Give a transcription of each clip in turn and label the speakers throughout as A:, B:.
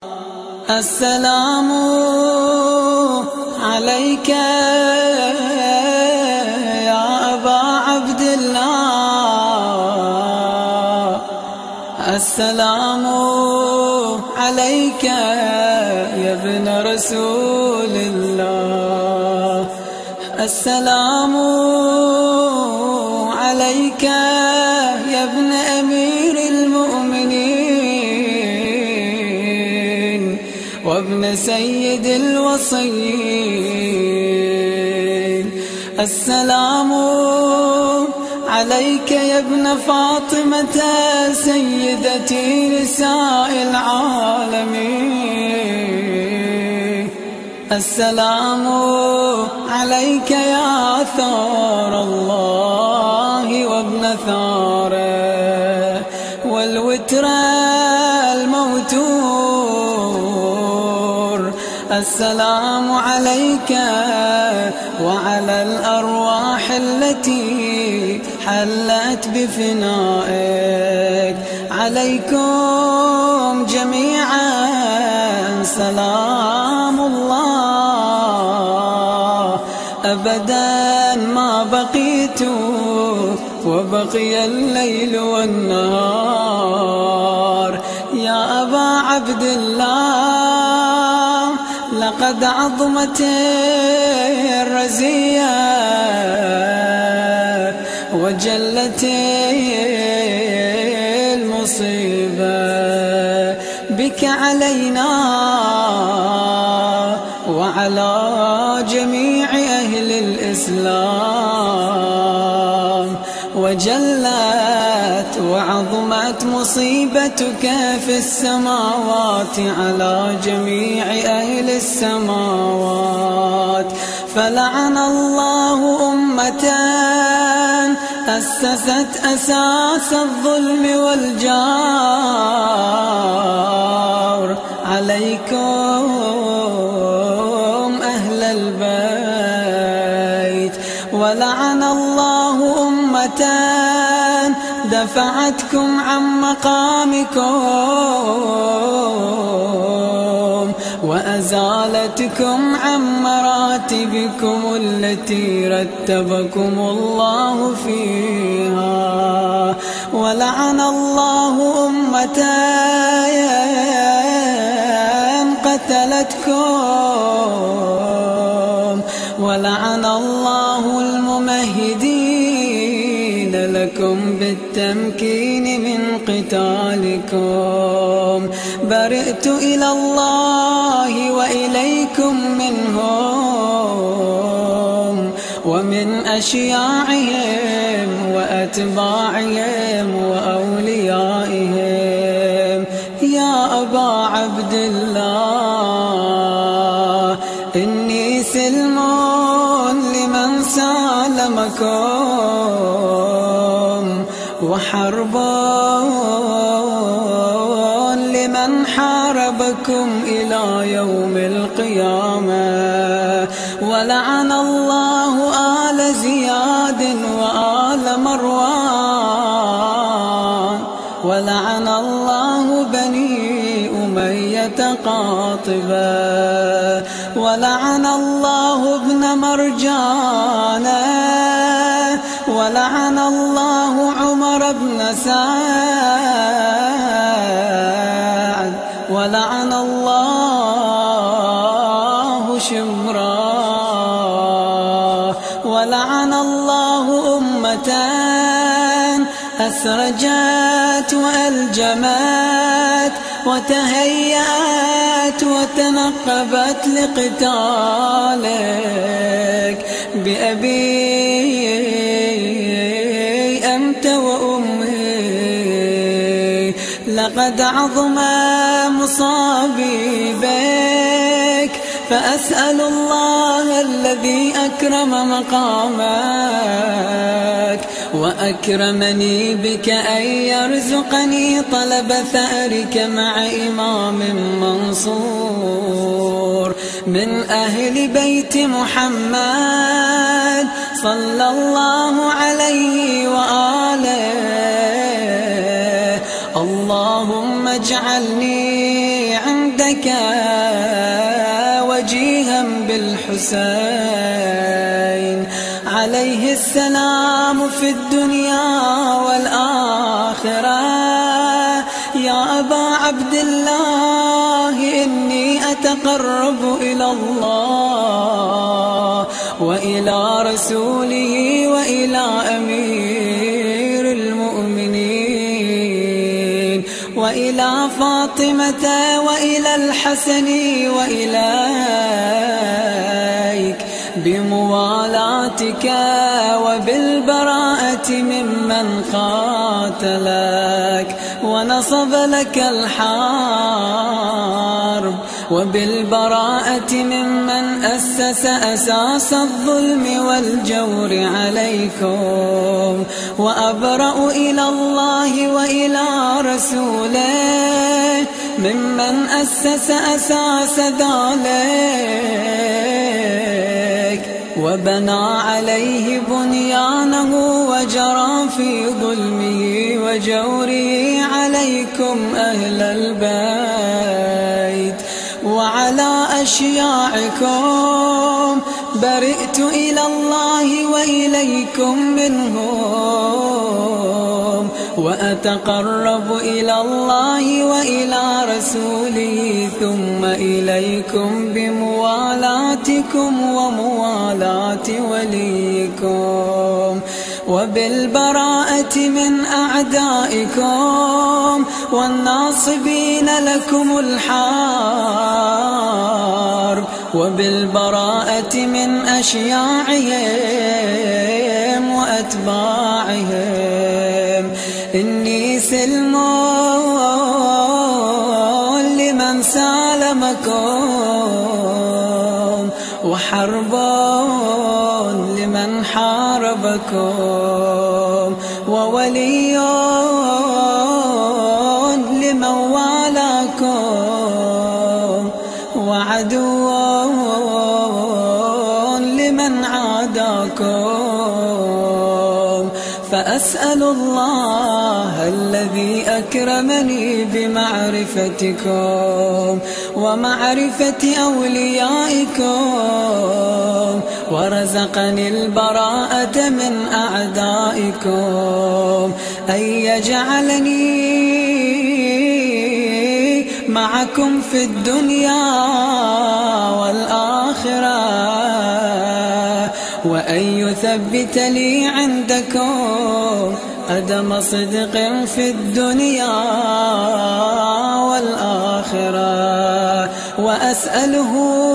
A: السلام عليك يا أبا عبد الله، السلام عليك يا ابن رسول الله، السلام عليك يا ابن أمير المؤمنين وابن سيد الوصيين، السلام عليك يا ابن فاطمة سيدتي نساء العالمين، السلام عليك يا ثار الله وابن ثاره والوتر الموتور، السلام عليك وعلى الأرواح التي حلت بفنائك، عليكم جميعا سلام الله أبدا ما بقيت وبقي الليل والنهار. يا أبا عبد الله لقد عظمت الرزية وجلت المصيبة بك علينا وعلى جميع أهل الإسلام، وجلت وعظمت مصيبتك في السماوات على جميع أهل السماوات. فلعن الله أمة أسست أساس الظلم والجار، عليكم أهل البيت. ولعن الله أمة دفعتكم عن مقامكم وأزالتكم عن مراتبكم التي رتبكم الله فيها. ولعن الله أمة قتلتكم، ولعن الله الممهدين لكم بالتمكين من قتالكم. برئت إلى الله وإليكم منهم ومن أشياعهم وأتباعهم وأوليائهم. يا أبا عبد الله إني سلم لمن سالمكم وحرب لمن حاربكم إلى يوم القيامة. ولعن الله آل زياد وآل مروان، ولعن الله بني أمية قاطبة، ولعن الله ابن مرجانة، ولعن الله عمر بن سعد، ولعن الله شمرا، ولعن الله أمة أسرجت وألجمت وتهيأت وتنقبت لقتالك بأبي أنت وأمي. لقد عظم مصابي بك، فأسأل الله الذي أكرم مقامك وأكرمني بك أن يرزقني طلب ثأرك مع إمام منصور من أهل بيت محمد صلى الله عليه وآله. اللهم اجعلني عند عندك وجيها بالحسين عليه السلام في الدنيا والآخرة. يا أبا عبد الله إني أتقرب إلى الله وإلى رسوله وإلى أمير المؤمنين وإلى فاطمة وإلى الحسن وإليك بموالاتك وبالبراءة ممن قاتلك ونصب لك الحرب وبالبراءة ممن أسس أساس الظلم والجور عليكم. وأبرأ إلى الله وإلى رسوله ممن أسس أساس ذلك وبنى عليه بنيانه وجرى في ظلمه وجوره عليكم أهل البيت وعلى أشياعكم برئت إلى الله وإليكم منهم وأتقرب إلى الله وإلى رسوله ثم إليكم بموالاتكم وموالاة وليكم وبالبراءة من أعدائكم والناصبين لكم الحرب وبالبراءة من أشياعهم وأتباعهم. إني سلم لمن سالمكم وحرب لمن حاربكم وولي لمن والاكم وعدو لمن عاداكم. فأسأل الله الذي أكرمني بمعرفتكم ومعرفة أوليائكم ورزقني البراءة من أعدائكم أن يجعلني معكم في الدنيا والآخرة وأن يثبت لي عندكم قدم صدق في الدنيا والآخرة. وأسأله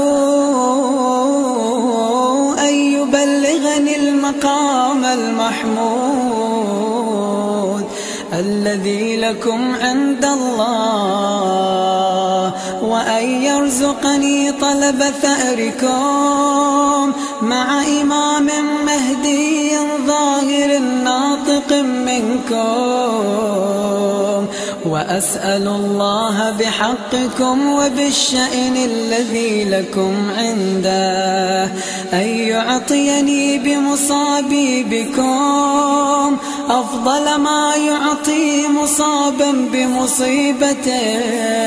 A: أن يبلغني المقام المحمود الذي لكم عند الله وأن يرزقني طلب ثأركم مع إمام مهدي ظاهر ناطق منكم. وأسأل الله بحقكم وبالشأن الذي لكم عنده أن يعطيني بمصابي بكم أفضل ما يعطي مصابا بمصيبته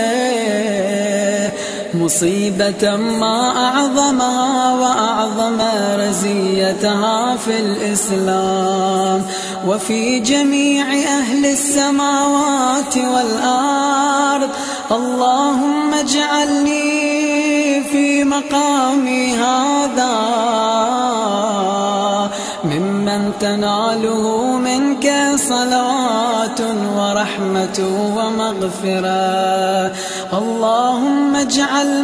A: مصيبة ما أعظمها وأعظم رزيتها في الإسلام وفي جميع أهل السماوات والأرض. اللهم اجعلني في مقامي هذا ممن تناله منك صلوات ورحمة ومغفرة. اللهم اجعل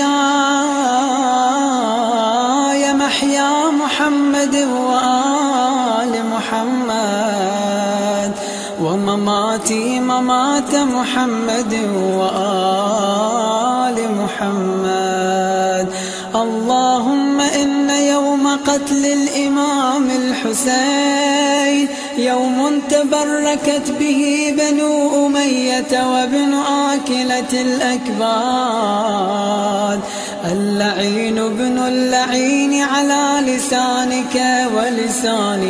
A: محياي محيا محمد وآل محمد ومماتي ممات محمد وآل محمد. اللهم إن يوم قتل الإمام الحسين يوم تبركت به بنو أمية وابن آكلة الأكباد اللعين ابن اللعين على لسانك ولسان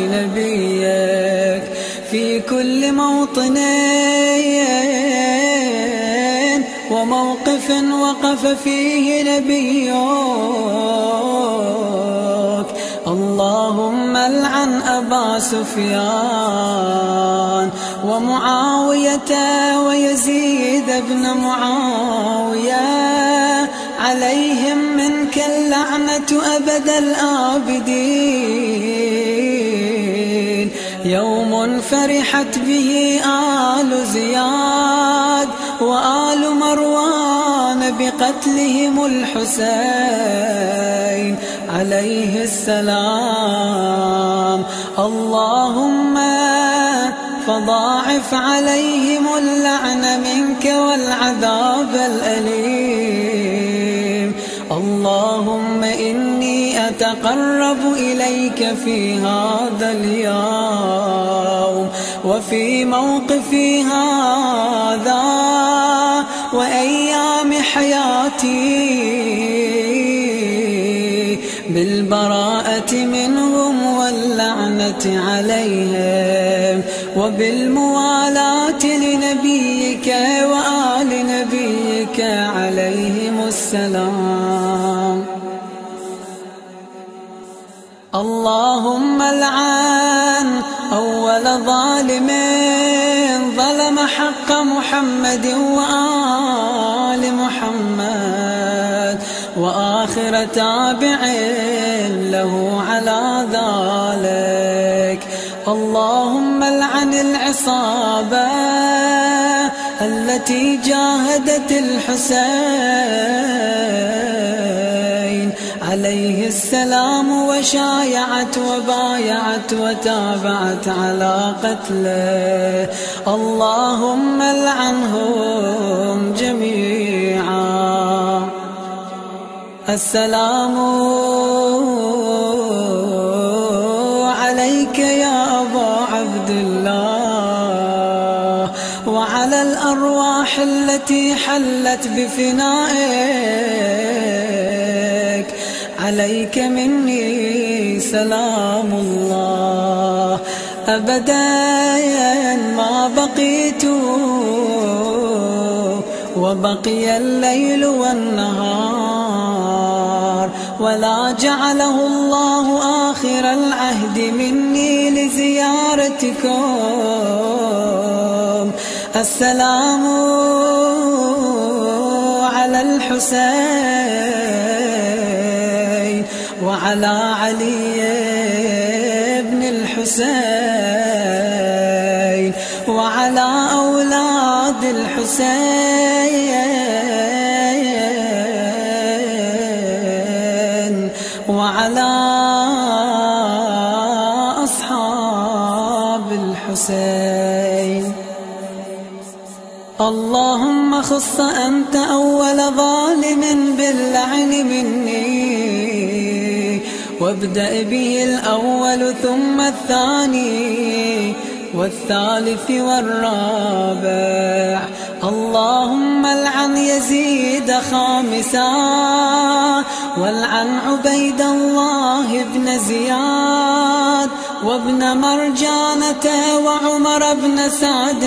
A: نبيك في كل موطن وموقف وقف فيه نبيك. اللهم العن أبا سفيان ومعاوية ويزيد بن معاوية، عليهم منك اللعنة أبد الآبدين. يوم فرحت به آل زياد وآل مروان بقتلهم الحسين عليه السلام. اللهم فضاعف عليهم اللعن منك والعذاب الأليم. اللهم إني أتقرب إليك في هذا اليوم وفي موقفي هذا وأيام حياتي بالبراءة منهم واللعنة عليهم وبالموالاة لنبيك وآل نبيك عليهم السلام. اللهم العن أول ظالم ظلم حق محمد وآل محمد، وآخر تابع له على ذلك. اللهم العن العصابة التي جاهدت الحسين عليه السلام وشايعت وبايعت وتابعت على قتله. اللهم العنهم جميعا. السلام عليك يا أبا عبد الله وعلى الأرواح التي حلت بفنائك. عليك مني سلام الله أبدا ما بقيت وبقي الليل والنهار، ولا جعله الله آخر العهد مني لزيارتكم. السلام على الحسين وعلى علي بن الحسين وعلى أولاد الحسين وعلى أصحاب الحسين. اللهم خص أنت أول ظالم باللعن مني، وابدأ به الأول ثم الثاني والثالث والرابع. اللهم العن يزيد خامسا، والعن عبيد الله بن زياد وابن مرجانة وعمر بن سعد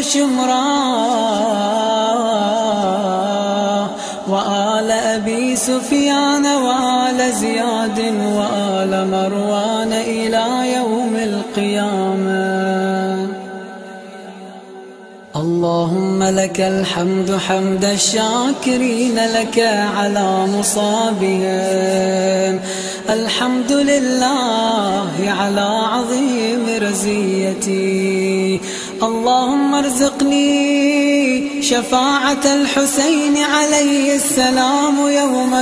A: وشمران وآل أبي سفيان وآل زياد وآل مروان إلى يوم القيامة. اللهم لك الحمد حمد الشاكرين لك على مصابهم. الحمد لله على عظيم رزيتي. اللهم ارزقني شفاعة الحسين عليه السلام يوم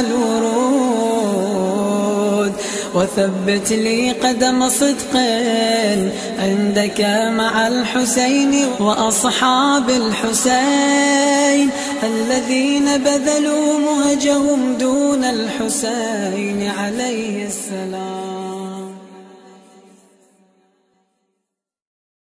A: الورود، وثبت لي قدم صدق عندك مع الحسين وأصحاب الحسين الذين بذلوا مهجهم دون الحسين عليه السلام.